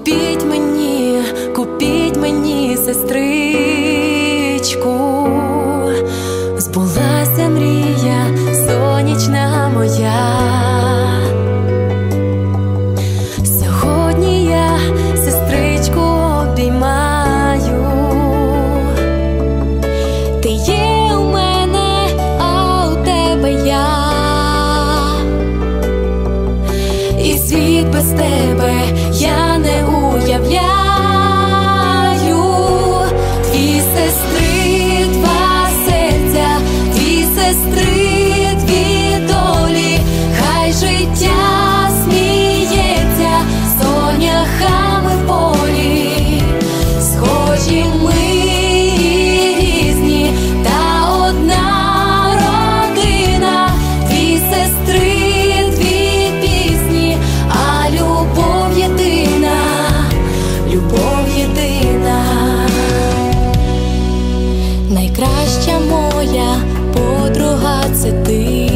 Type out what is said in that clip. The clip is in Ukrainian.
Купіть мені сестричку, збулася мрія сонячна моя. Сьогодні я сестричку обіймаю. Ти є у мене, а у тебе я. І світ без тебе я не уявляю. Дві сестри, два серця, дві сестри, дві долі. Хай життя сміється соняхами в полі. Схожі ми і різні, та одна родина. Дві сестри, дві пісні, а любов єдина, любов єдина. Найкраща моя подруга — це ти.